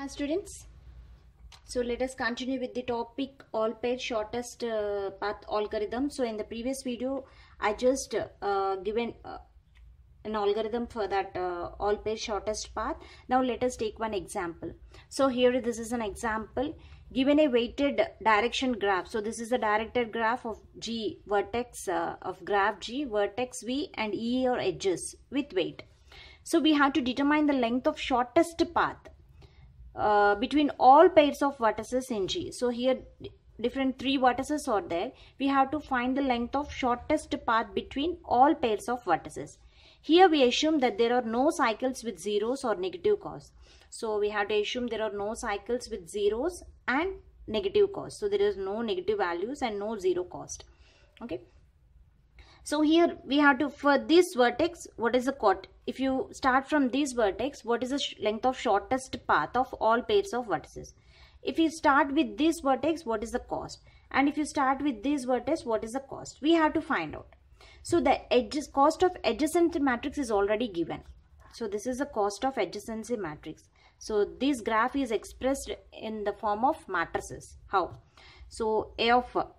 Hi students, so let us continue with the topic all pair shortest path algorithm. So in the previous video I just given an algorithm for that all pair shortest path. Now let us take one example. So here this is an example given a weighted direction graph. So this is a directed graph of G vertex of graph G, vertex V and E or edges with weight. So we have to determine the length of shortest path between all pairs of vertices in G. So here different three vertices are there. We have to find the length of shortest path between all pairs of vertices. Here we assume that there are no cycles with zeros or negative cost. So we have to assume there are no cycles with zeros and negative cost. So there is no negative values and no zero cost. Okay. So here we have to, for this vertex, what is the cost? If you start from this vertex, what is the length of shortest path of all pairs of vertices? If you start with this vertex, what is the cost? And if you start with this vertex, what is the cost? We have to find out. So the cost of adjacency matrix is already given. So this is the cost of adjacency matrix. So this graph is expressed in the form of matrices. How? So A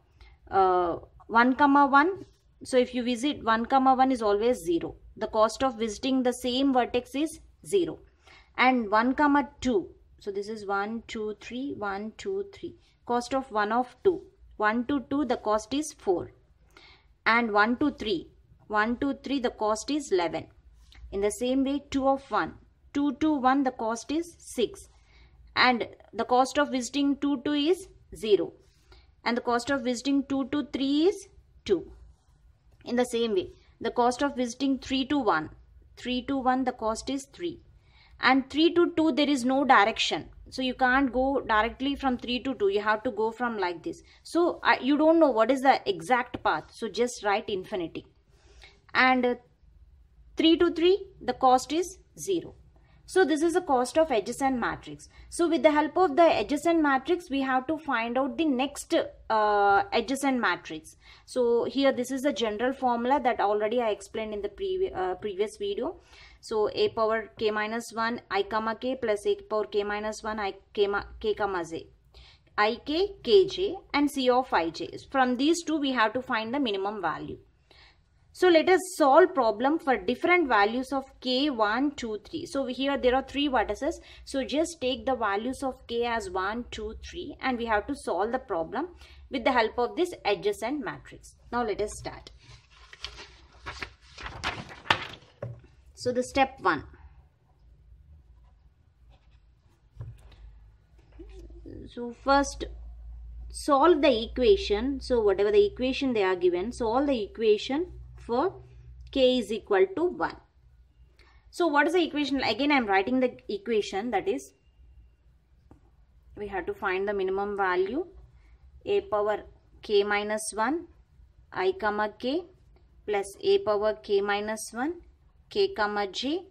of 1, 1. So if you visit 1, 1 is always 0. The cost of visiting the same vertex is 0. And 1, 2. So this is 1, 2, 3, 1, 2, 3. Cost of 1 of 2. 1 to 2, the cost is 4. And 1 to 3. 1 to 3, the cost is 11. In the same way, 2 of 1. 2 to 1, the cost is 6. And the cost of visiting 2 to is 0. And the cost of visiting 2 to 3 is 2. In the same way, the cost of visiting 3 to 1. 3 to 1, the cost is 3. And 3 to 2, there is no direction. So you can't go directly from 3 to 2. You have to go from like this. So you don't know what is the exact path. So just write infinity. And 3 to 3, the cost is 0. So this is the cost of adjacent matrix. So with the help of the adjacent matrix, we have to find out the next adjacent matrix. So here this is a general formula that already I explained in the previous video. So a power k minus 1 I comma k plus a power k minus 1 I k comma j. Ik, kj and c of ij. From these two we have to find the minimum value. So let us solve problem for different values of k, 1, 2, 3. So here there are three vertices. So just take the values of k as 1, 2, 3 and we have to solve the problem with the help of this adjacent matrix. Now let us start. So the step 1. So first solve the equation. So whatever the equation they are given, solve the equation for k is equal to 1. So what is the equation? Again I am writing the equation, that is we have to find the minimum value a power k minus 1 I comma k plus a power k minus 1 k comma j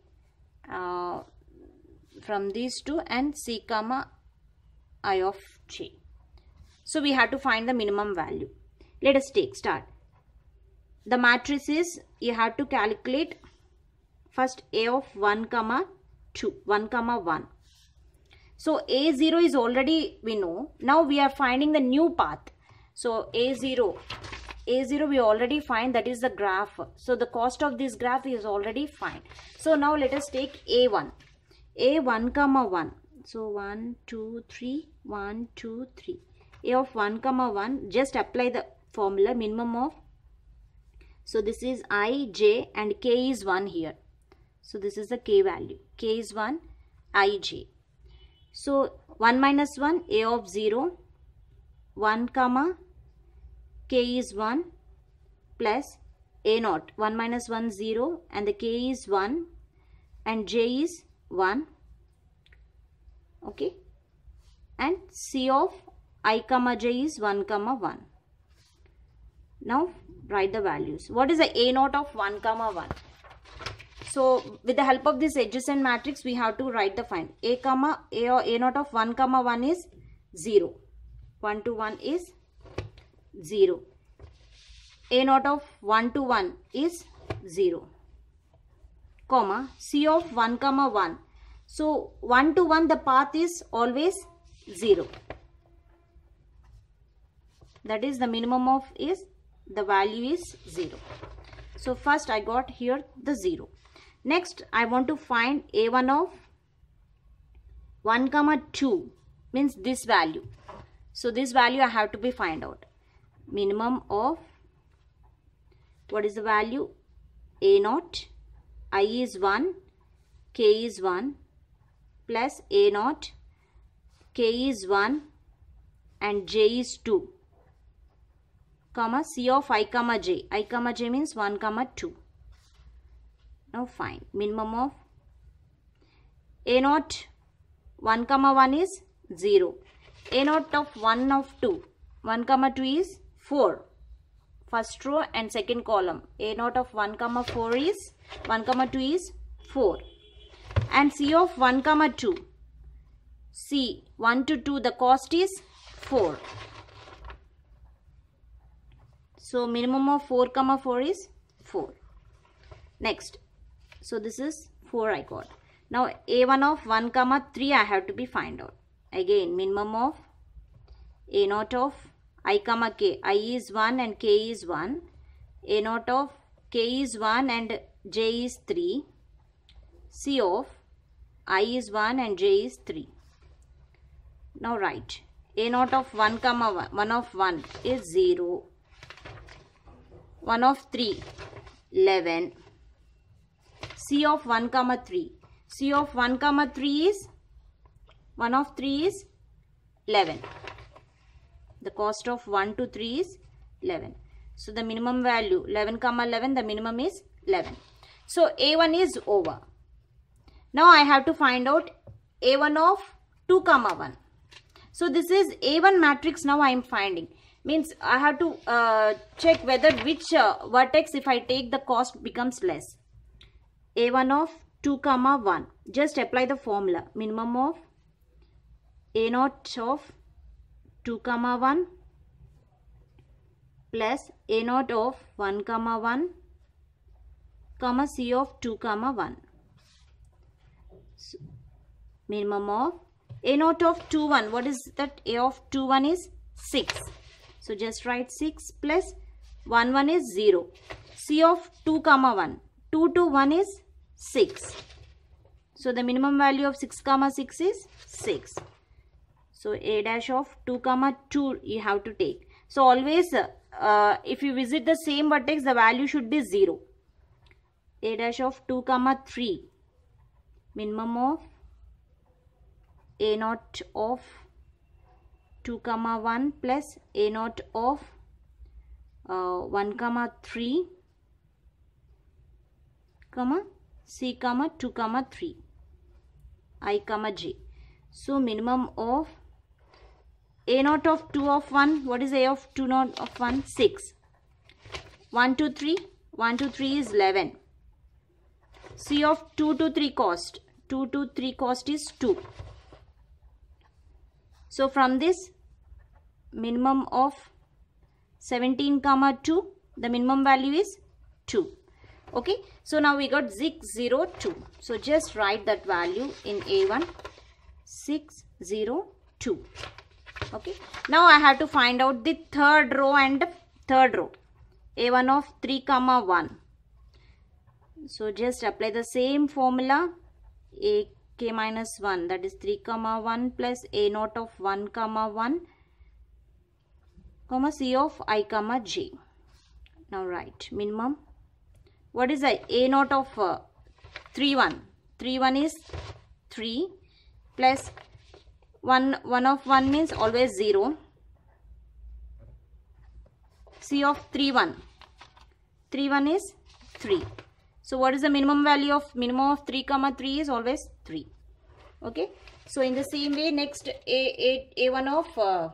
from these two and c comma I of j. So we have to find the minimum value. Let us start. The matrix is, you have to calculate first a of 1 comma 2, 1 comma 1. So a0 is already we know. Now we are finding the new path. So a0 we already find, that is the graph. So the cost of this graph is already fine. So now let us take a1. a1 comma 1. So 1, 2, 3, 1, 2, 3. A of 1 comma 1, just apply the formula minimum of. So this is I, j and k is 1 here. So this is the k value. K is 1, I, j. So 1 minus 1, a of 0, 1 comma, k is 1 plus a naught. 1 minus 1, 0 and the k is 1 and j is 1. Okay. And c of I comma j is 1 comma 1. Now write the values. What is the a naught of 1 comma 1? So with the help of this adjacent matrix we have to write the find. A naught of 1 comma 1 is 0. 1 to 1 is 0. A naught of 1 to 1 is 0. Comma c of 1 comma 1. So 1 to 1 the path is always 0. That is the minimum of is the value is 0. So first I got here the 0. Next I want to find a1 of 1 comma 2 means this value. So this value I have to be find out. Minimum of, what is the value? A0, I is 1, K is 1 plus A0, K is 1 and J is 2, comma C of I comma J. I comma J means 1 comma 2. Now find minimum of A0 1 comma 1 is 0. A0 of 1 of 2. 1 comma 2 is 4. First row and second column. A0 of 1 comma 4 is 1 comma 2 is 4. And C of 1 comma 2. C 1 to 2 the cost is 4. So minimum of 4 comma 4 is 4. Next. So this is 4 I got. Now A1 of 1 comma 3 I have to be find out. Again minimum of A0 of I comma K. I is 1 and K is 1. A0 of K is 1 and J is 3. C of I is 1 and J is 3. Now write A0 of 1 comma 1. 1 of 1 is 0. 1 of 3 11. C of 1 comma 3. C of 1 comma 3 is 1 of 3 is 11. The cost of 1 to 3 is 11. So the minimum value 11 comma 11, the minimum is 11. So A1 is over. Now I have to find out A1 of 2 comma 1. So this is A1 matrix now I am finding. Means I have to check whether which vertex if I take the cost becomes less. A1 of 2 comma 1. Just apply the formula. Minimum of A0 of 2 comma 1 plus A0 of 1 comma 1 comma C of 2 comma 1. So, minimum of A0 of 2 1. What is that? A of 2 1 is 6. So just write 6 plus 1 1 is 0. C of 2 comma 1. 2 to 1 is 6. So the minimum value of 6 comma 6 is 6. So A dash of 2 comma 2 you have to take. So always if you visit the same vertex the value should be 0. A dash of 2 comma 3. Minimum of A0 of 2 comma 1 plus A0 of 1 comma 3 comma C comma 2 comma 3 I comma J. So minimum of A0 of 2 of 1. What is A of 2 not of 1? 6. 1 to 3. 1 to 3 is 11. C of 2 to 3 cost. 2 to 3 cost is 2. So from this minimum of 17 comma 2, the minimum value is 2. Okay, so now we got 602. So just write that value in A1, 602. Okay, now I have to find out the third row and third row. A1 of 3 comma 1. So just apply the same formula. A K minus 1, that is 3 comma 1 plus A0 of 1 comma 1 comma C of I comma J. Now write minimum. What is the A0 of 3 1? 3 1 is 3 plus 1 of 1 means always 0. C of 3 1. 3 1 is 3. So what is the minimum value of 3 comma 3 is always 3. Okay. So in the same way next A1 of so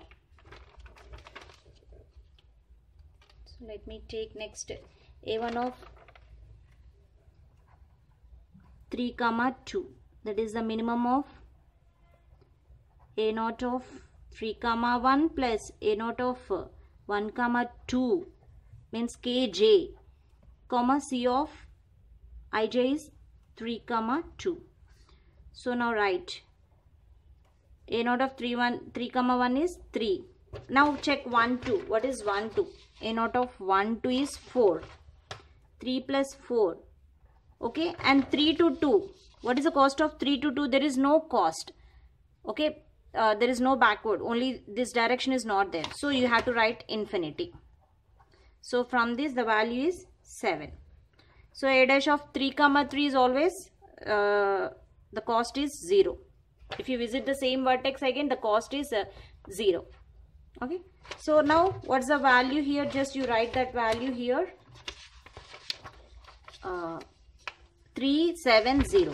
let me take next A1 of 3 comma 2. That is the minimum of A0 of 3 comma 1 plus A0 of 1 comma 2 means KJ comma C of IJ is 3 comma 2. So now write a naught of 3 comma 1 is 3. Now check 1 2. What is 1 2? A naught of 1 2 is 4. 3 plus 4. Okay, and 3 to 2. What is the cost of 3 to 2? There is no cost. Okay, there is no backward. Only this direction is not there. So you have to write infinity. So from this the value is 7. So a dash of 3 comma 3 is always the cost is 0. If you visit the same vertex again, the cost is 0. Okay, so now what's the value here? Just you write that value here. 370.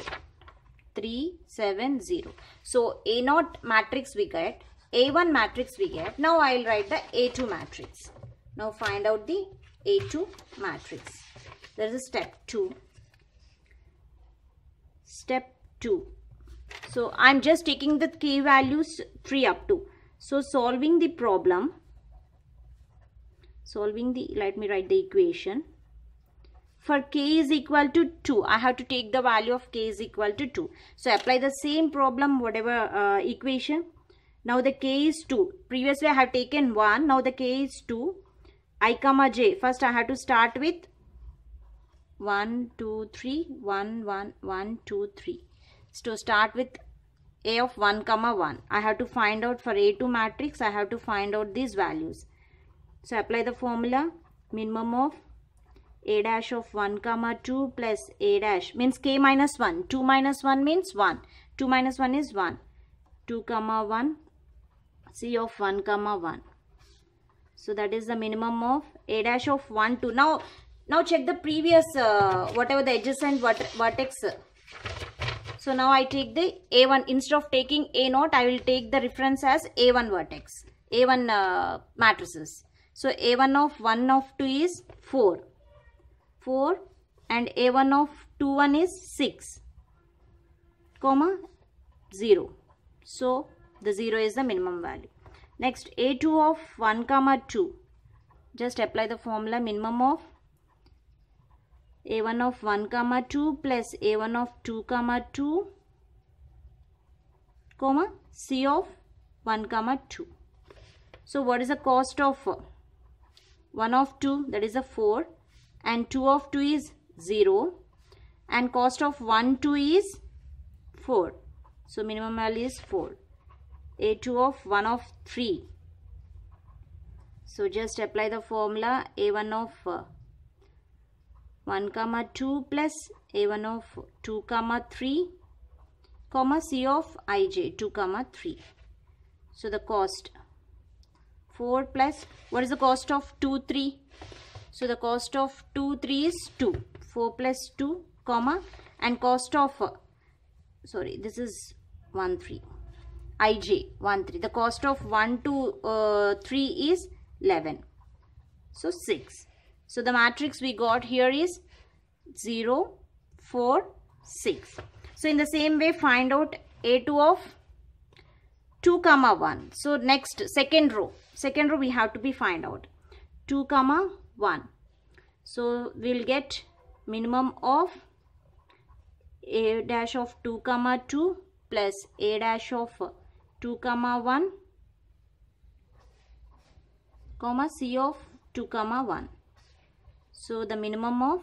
370. So A naught matrix we get, A1 matrix we get. Now I'll write the A2 matrix. Now find out the A2 matrix. There is a step 2. Step 2. So I'm just taking the k values 3 up to. So solving the problem, let me write the equation. For k is equal to 2, I have to take the value of k is equal to 2. So apply the same problem, whatever equation. Now the k is 2. Previously I have taken 1. Now the k is 2. I comma j. First I have to start with 1, 2, 3, 1, 1, 1, 2, 3. So start with a of 1 comma 1. I have to find out for A2 matrix. I have to find out these values. So apply the formula. Minimum of a dash of 1 comma 2 plus a dash means k minus 1. 2 minus 1 means 1. 2 minus 1 is 1. 2 comma 1. C of 1 comma 1. So that is the minimum of a dash of 1 2. Now check the previous whatever the adjacent vertex. So now I take the A1. Instead of taking A naught, I will take the reference as A1 vertex. A1 matrices. So A1 of 1 of 2 is 4. 4 and A1 of 2 1 is 6. Comma 0. So the 0 is the minimum value. Next A2 of 1 comma 2. Just apply the formula. Minimum of A1 of 1 comma 2 plus A1 of 2 comma 2 comma C of 1 comma 2. So what is the cost of 1 of 2? That is a 4. And 2 of 2 is 0. And cost of 1 2 is 4. So minimum value is 4. A2 of 1 of 3. So just apply the formula. A1 of 1 comma 2 plus A1 of 2 comma 3 comma C of ij 2 comma 3. So the cost 4 plus what is the cost of 2 3? So the cost of 2 3 is 2. 4 plus 2 comma and cost of this is 1 3 ij 1 3. The cost of 1 to 3 is 11. So 6. So the matrix we got here is 0, 4, 6. So in the same way find out A2 of 2 comma 1. So next second row we have to be find out 2 comma 1. So we'll get minimum of A dash of 2 comma 2 plus A dash of 2 comma 1 comma C of 2 comma 1. So the minimum of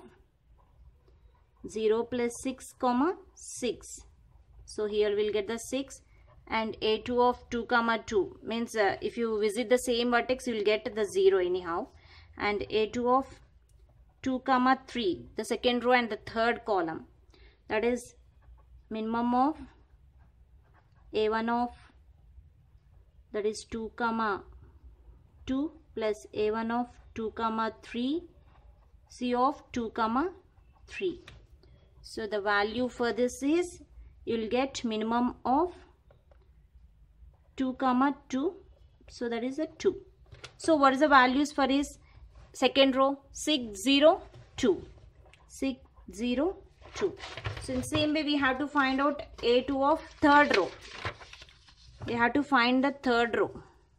0 plus 6 comma 6. So here we'll get the 6 and A2 of 2 comma 2 means if you visit the same vertex you will get the 0 anyhow. And A2 of 2 comma 3, the second row and the third column, that is minimum of A1 of that is 2 comma 2 plus A1 of 2 comma 3 C of 2 comma 3. So the value for this is you will get minimum of 2 comma 2. So that is a 2. So what is the values for his second row? 6 0 2. 6 0 2. So in the same way we have to find out A2 of third row. We have to find the third row.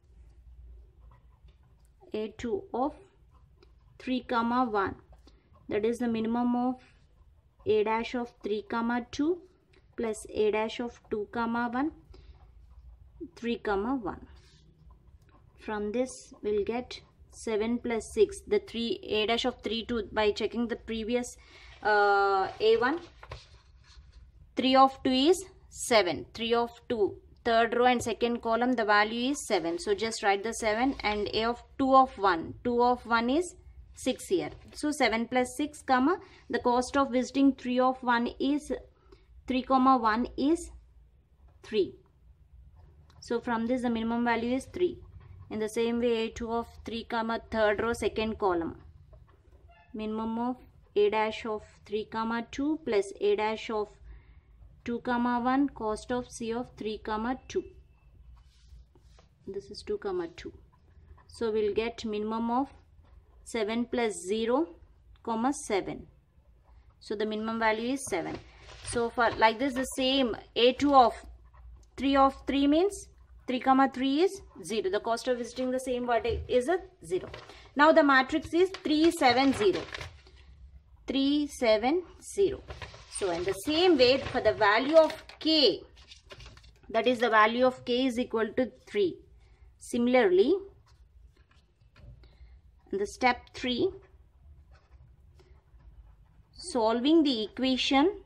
A2 of 3 comma 1. That is the minimum of A dash of 3 comma 2 plus a dash of 2 comma 1, 3 comma 1. From this we'll get 7 plus 6, the 3 a dash of 3 2 by checking the previous a1. 3 of 2 is 7, 3 of 2, third row and second column, the value is 7. So just write the 7, and a of 2 of 1, 2 of 1 is 6 here. So 7 plus 6 comma, the cost of visiting 3 of 1 is 3 comma 1 is 3. So from this the minimum value is 3. In the same way, a2 of 3 comma, third row second column, minimum of a dash of 3 comma 2 plus a dash of 2 comma 1, cost of C of 3 comma 2. This is 2 comma 2. So we'll get minimum of 7 plus 0 comma 7. So the minimum value is 7. So for like this, the same a2 of 3 of 3 means 3 comma 3 is 0. The cost of visiting the same vertex is a 0. Now the matrix is 3 7 0. 3 7 0. So in the same way, for the value of k, that is the value of k is equal to 3. Similarly, in the step 3, solving the equation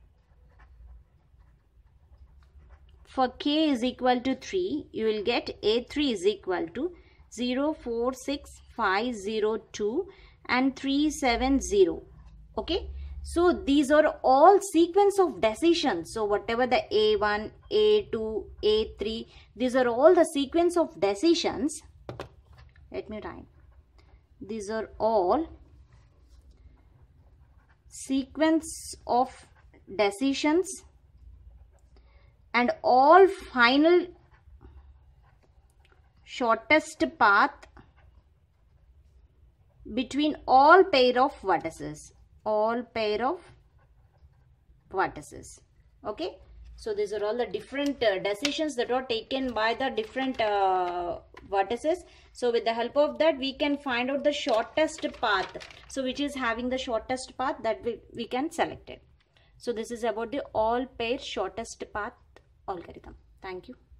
for k is equal to 3, you will get a3 is equal to 0 4 6 5 0 2 and 3 7 0. Okay. So these are all sequence of decisions. So whatever the A1, A2, A3, these are all the sequence of decisions. Let me write. These are all sequence of decisions and all final shortest path between all pair of vertices. All pair of vertices. Okay. So these are all the different decisions that are taken by the different vertices. So with the help of that, we can find out the shortest path. So which is having the shortest path, that we can select it. So this is about the all pair shortest path algorithm. Thank you.